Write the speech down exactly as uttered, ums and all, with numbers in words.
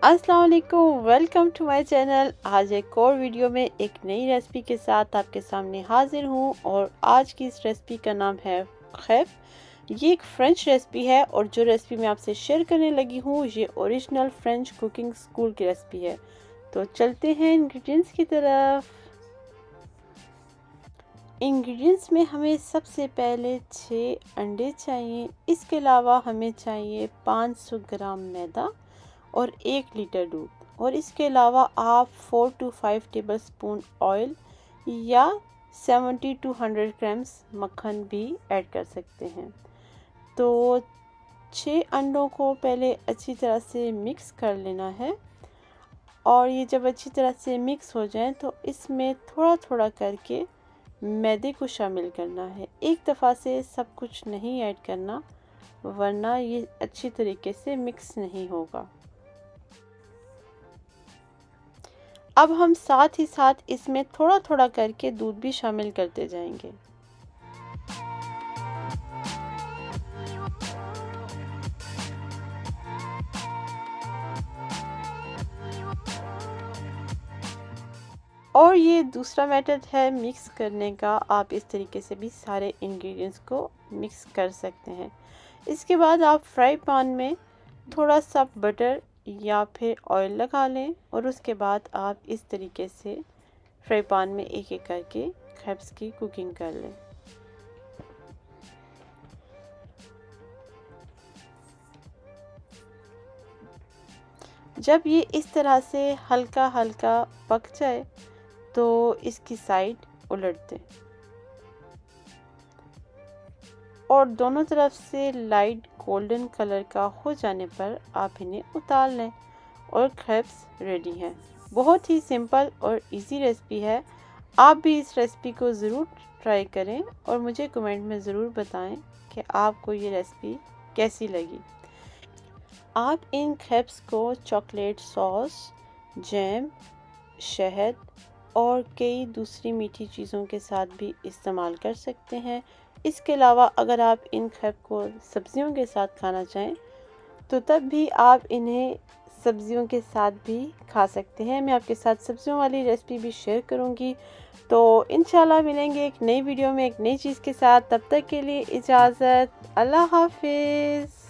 अस्सलाम वालेकुम, welcome to my channel. आज एक और वीडियो में एक नई रेसिपी के साथ आपके सामने हाजिर हूँ और आज की इस रेसिपी का नाम है खैफ। ये एक फ्रेंच रेसिपी है और जो रेसिपी मैं आपसे शेयर करने लगी हूँ ये ओरिजिनल फ्रेंच कुकिंग स्कूल की रेसिपी है। तो चलते हैं इंग्रेडिएंट्स की तरफ। इंग्रेडिएंट्स में हमें सबसे पहले छः अंडे चाहिए। इसके अलावा हमें चाहिए पाँच सौ ग्राम मैदा और एक लीटर दूध। और इसके अलावा आप four to five tablespoon oil या सेवेंटी टू हंड्रेड ग्राम्स मक्खन भी ऐड कर सकते हैं। तो छः अंडों को पहले अच्छी तरह से मिक्स कर लेना है और ये जब अच्छी तरह से मिक्स हो जाए तो इसमें थोड़ा थोड़ा करके मैदे को शामिल करना है। एक दफ़ा से सब कुछ नहीं ऐड करना वरना ये अच्छी तरीके से मिक्स नहीं होगा। अब हम साथ ही साथ इसमें थोड़ा थोड़ा करके दूध भी शामिल करते जाएंगे। और ये दूसरा मेथड है मिक्स करने का। आप इस तरीके से भी सारे इंग्रेडिएंट्स को मिक्स कर सकते हैं। इसके बाद आप फ्राई पैन में थोड़ा सा बटर या फिर ऑयल लगा लें और उसके बाद आप इस तरीके से फ्राई पैन में एक एक करके खैफ्स की कुकिंग कर लें। जब ये इस तरह से हल्का हल्का पक जाए तो इसकी साइड उलट दें और दोनों तरफ से लाइट गोल्डन कलर का हो जाने पर आप इन्हें उतार लें और खैफ्स रेडी हैं। बहुत ही सिंपल और इजी रेसिपी है। आप भी इस रेसिपी को ज़रूर ट्राई करें और मुझे कमेंट में ज़रूर बताएं कि आपको ये रेसिपी कैसी लगी। आप इन खैफ्स को चॉकलेट सॉस, जैम, शहद और कई दूसरी मीठी चीज़ों के साथ भी इस्तेमाल कर सकते हैं। इसके अलावा अगर आप इन खैफ को सब्जियों के साथ खाना चाहें तो तब भी आप इन्हें सब्जियों के साथ भी खा सकते हैं। मैं आपके साथ सब्जियों वाली रेसिपी भी शेयर करूंगी। तो इंशाल्लाह मिलेंगे एक नई वीडियो में एक नई चीज़ के साथ। तब तक के लिए इजाज़त। अल्लाह हाफिज़।